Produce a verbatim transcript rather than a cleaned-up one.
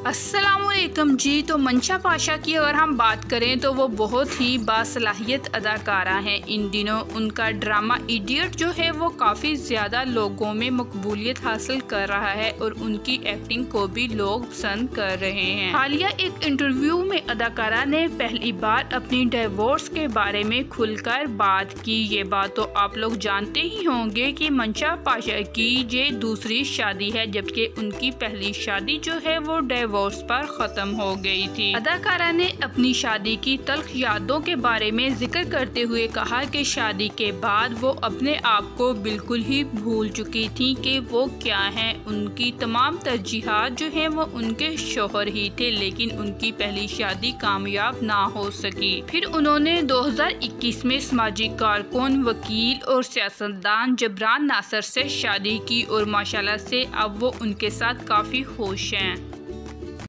अस्सलामुअलैकुम जी। तो मंशा पाशा की अगर हम बात करें तो वो बहुत ही बासलाहियत अदाकारा हैं। इन दिनों उनका ड्रामा इडियट जो है वो काफ़ी ज़्यादा लोगों में मकबूलियत हासिल कर रहा है और उनकी एक्टिंग को भी लोग पसंद कर रहे हैं। हालिया एक इंटरव्यू में अदाकारा ने पहली बार अपनी डिवोर्स के बारे में खुलकर बात की। ये बात तो आप लोग जानते ही होंगे कि मंशा पाशा की ये दूसरी शादी है, जबकि उनकी पहली शादी जो है वो डिवोर्स पर खत्म हो गई थी। अदाकारा ने अपनी शादी की तल्ख यादों के बारे में जिक्र करते हुए कहा कि शादी के बाद वो अपने आप को बिल्कुल ही भूल चुकी थी कि वो क्या हैं। उनकी तमाम तरजीहात जो हैं वो उनके शोहर ही थे, लेकिन उनकी पहली शादी कामयाब ना हो सकी। फिर उन्होंने दो हज़ार इक्कीस में समाजी कारकुन, वकील और सियासतदान जबरान नासर से शादी की और माशाल्लाह से अब वो उनके साथ काफी खुश हैं।